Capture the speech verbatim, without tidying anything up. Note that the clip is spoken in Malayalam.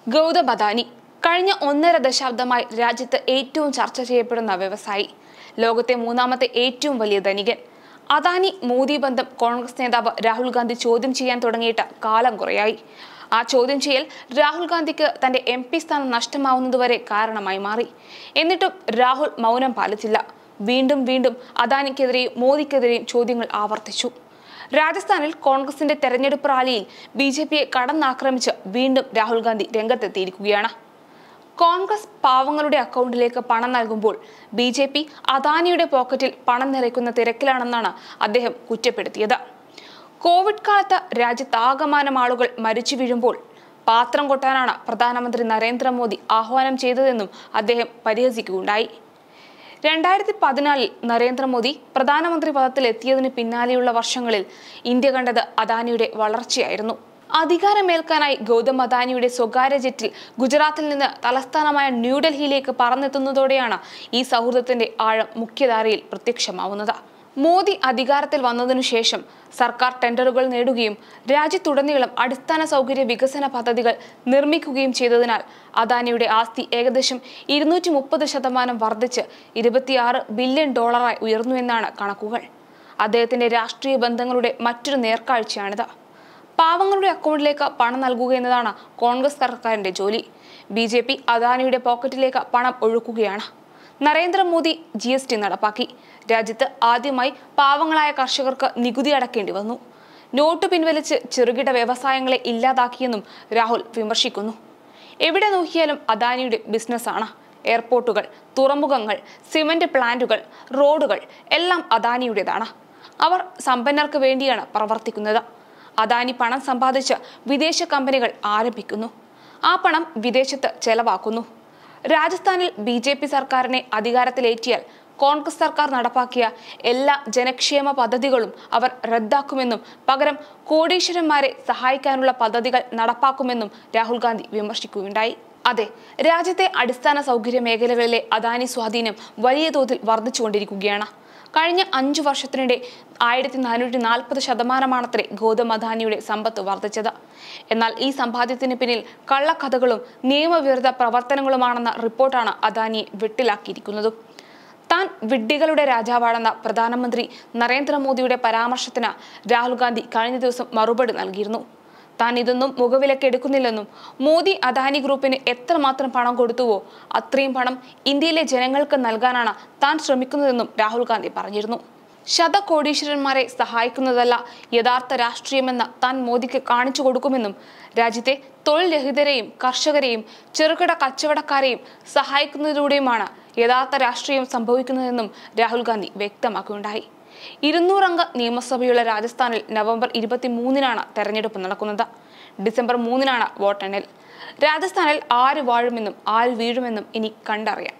ഗൗതം അദാനി കഴിഞ്ഞ ഒന്നര ദശാബ്ദമായി രാജ്യത്ത് ഏറ്റവും ചർച്ച ചെയ്യപ്പെടുന്ന വ്യവസായി, ലോകത്തെ മൂന്നാമത്തെ ഏറ്റവും വലിയ ധനികൻ. അദാനി മോദി ബന്ധം കോൺഗ്രസ് നേതാവ് രാഹുൽ ഗാന്ധി ചോദ്യം ചെയ്യാൻ തുടങ്ങിയിട്ട് കാലം കുറയായി. ആ ചോദ്യം ചെയ്യൽ രാഹുൽ ഗാന്ധിക്ക് തന്റെ എം പി സ്ഥാനം നഷ്ടമാവുന്നതുവരെ കാരണമായി മാറി. എന്നിട്ടും രാഹുൽ മൗനം പാലിച്ചില്ല. വീണ്ടും വീണ്ടും അദാനിക്കെതിരെയും മോദിക്കെതിരെയും ചോദ്യങ്ങൾ ആവർത്തിച്ചു. രാജസ്ഥാനിൽ കോൺഗ്രസിന്റെ തെരഞ്ഞെടുപ്പ് റാലിയിൽ ബി ജെ പിയെ കടന്നാക്രമിച്ച് വീണ്ടും രാഹുൽ ഗാന്ധി രംഗത്തെത്തിയിരിക്കുകയാണ്. കോൺഗ്രസ് പാവങ്ങളുടെ അക്കൗണ്ടിലേക്ക് പണം നൽകുമ്പോൾ ബി ജെ പി അദാനിയുടെ പോക്കറ്റിൽ പണം നിറയ്ക്കുന്ന തിരക്കിലാണെന്നാണ് അദ്ദേഹം കുറ്റപ്പെടുത്തിയത്. കോവിഡ് കാലത്ത് രാജ്യത്താകമാനം ആളുകൾ മരിച്ചു വീഴുമ്പോൾ പാത്രം കൊട്ടാനാണ് പ്രധാനമന്ത്രി നരേന്ദ്രമോദി ആഹ്വാനം ചെയ്തതെന്നും അദ്ദേഹം പരിഹസിക്കുകയുണ്ടായി. രണ്ടായിരത്തി പതിനാലിൽ നരേന്ദ്രമോദി പ്രധാനമന്ത്രി പദത്തിൽ എത്തിയതിന് പിന്നാലെയുള്ള വർഷങ്ങളിൽ ഇന്ത്യ കണ്ടത് അദാനിയുടെ വളർച്ചയായിരുന്നു. അധികാരമേൽക്കാനായി ഗൗതം അദാനിയുടെ സ്വകാര്യ ജെറ്റിൽ ഗുജറാത്തിൽ നിന്ന് തലസ്ഥാനമായ ന്യൂഡൽഹിയിലേക്ക് പറന്നെത്തുന്നതോടെയാണ് ഈ സൗഹൃദത്തിന്റെ ആഴം മുഖ്യധാരയിൽ പ്രത്യക്ഷമാവുന്നത്. മോദി അധികാരത്തിൽ വന്നതിനു ശേഷം സർക്കാർ ടെൻഡറുകൾ നേടുകയും രാജ്യത്തുടനീളം അടിസ്ഥാന സൗകര്യ വികസന പദ്ധതികൾ നിർമ്മിക്കുകയും ചെയ്തതിനാൽ അദാനിയുടെ ആസ്തി ഏകദേശം ഇരുന്നൂറ്റി മുപ്പത് ശതമാനം വർദ്ധിച്ച് ഇരുപത്തിയാറ് ബില്യൺ ഡോളറായി ഉയർന്നുവെന്നാണ് കണക്കുകൾ. അദ്ദേഹത്തിന്റെ രാഷ്ട്രീയ ബന്ധങ്ങളുടെ മറ്റൊരു നേർക്കാഴ്ചയാണിത്. പാവങ്ങളുടെ അക്കൗണ്ടിലേക്ക് പണം നൽകുക എന്നതാണ് കോൺഗ്രസ് സർക്കാരിന്റെ ജോലി. ബി ജെ പി അദാനിയുടെ പോക്കറ്റിലേക്ക് പണം ഒഴുക്കുകയാണ്. നരേന്ദ്രമോദി ജി എസ് ടി നടപ്പാക്കി. രാജ്യത്ത് ആദ്യമായി പാവങ്ങളായ കർഷകർക്ക് നികുതി അടക്കേണ്ടി വന്നു. നോട്ട് പിൻവലിച്ച് ചെറുകിട വ്യവസായങ്ങളെ ഇല്ലാതാക്കിയെന്നും രാഹുൽ വിമർശിക്കുന്നു. എവിടെ നോക്കിയാലും അദാനിയുടെ ബിസിനസ്സാണ്. എയർപോർട്ടുകൾ, തുറമുഖങ്ങൾ, സിമന്റ് പ്ലാന്റുകൾ, റോഡുകൾ എല്ലാം അദാനിയുടേതാണ്. അവർ സമ്പന്നർക്ക് വേണ്ടിയാണ് പ്രവർത്തിക്കുന്നത്. അദാനി പണം സമ്പാദിച്ച് വിദേശ കമ്പനികൾ ആരംഭിക്കുന്നു. ആ പണം വിദേശത്ത് ചെലവാക്കുന്നു. രാജസ്ഥാനിൽ ബി ജെ പി സർക്കാരിനെ അധികാരത്തിലേറ്റിയാൽ കോൺഗ്രസ് സർക്കാർ നടപ്പാക്കിയ എല്ലാ ജനക്ഷേമ പദ്ധതികളും അവർ റദ്ദാക്കുമെന്നും പകരം കോടീശ്വരന്മാരെ സഹായിക്കാനുള്ള പദ്ധതികൾ നടപ്പാക്കുമെന്നും രാഹുൽ ഗാന്ധി വിമർശിക്കുകയുണ്ടായി. അതെ, രാജ്യത്തെ അടിസ്ഥാന സൗകര്യ മേഖലകളിലെ അദാനി സ്വാധീനം വലിയ തോതിൽ വർദ്ധിച്ചുകൊണ്ടിരിക്കുകയാണ്. കഴിഞ്ഞ അഞ്ചു വർഷത്തിനിടെ ആയിരത്തി നാനൂറ്റി നാൽപ്പത് ശതമാനമാണത്രേ ഗൗതം അദാനിയുടെ സമ്പത്ത് വർദ്ധിച്ചത്. എന്നാൽ ഈ സമ്പാദ്യത്തിന് പിന്നിൽ കള്ളക്കഥകളും നിയമവിരുദ്ധ പ്രവർത്തനങ്ങളുമാണെന്ന റിപ്പോർട്ടാണ് അദാനിയെ വെട്ടിലാക്കിയിരിക്കുന്നതും. താൻ വിഡ്ഢികളുടെ രാജാവാണെന്ന പ്രധാനമന്ത്രി നരേന്ദ്രമോദിയുടെ പരാമർശത്തിന് രാഹുൽ ഗാന്ധി കഴിഞ്ഞ ദിവസം മറുപടി നൽകിയിരുന്നു. താൻ ഇതൊന്നും മുഖവിലക്ക് എടുക്കുന്നില്ലെന്നും മോദി അദാനി ഗ്രൂപ്പിന് എത്രമാത്രം പണം കൊടുത്തുവോ അത്രയും പണം ഇന്ത്യയിലെ ജനങ്ങൾക്ക് നൽകാനാണ് താൻ ശ്രമിക്കുന്നതെന്നും രാഹുൽ ഗാന്ധി പറഞ്ഞിരുന്നു. ശതകോടീശ്വരന്മാരെ സഹായിക്കുന്നതല്ല യഥാർത്ഥ രാഷ്ട്രീയമെന്ന് താൻ മോദിക്ക് കാണിച്ചു കൊടുക്കുമെന്നും രാജ്യത്തെ തൊഴിൽ രഹിതരെയും കർഷകരെയും ചെറുകിട കച്ചവടക്കാരെയും സഹായിക്കുന്നതിലൂടെയുമാണ് യഥാർത്ഥ രാഷ്ട്രീയം സംഭവിക്കുന്നതെന്നും രാഹുൽ ഗാന്ധി വ്യക്തമാക്കുകയുണ്ടായി. ഇരുന്നൂറംഗ നിയമസഭയുള്ള രാജസ്ഥാനിൽ നവംബർ ഇരുപത്തി മൂന്നിനാണ് തെരഞ്ഞെടുപ്പ് നടക്കുന്നത്. ഡിസംബർ മൂന്നിനാണ് വോട്ടെണ്ണൽ. രാജസ്ഥാനിൽ ആര് വാഴുമെന്നും ആര് വീഴുമെന്നും ഇനി കണ്ടറിയാം.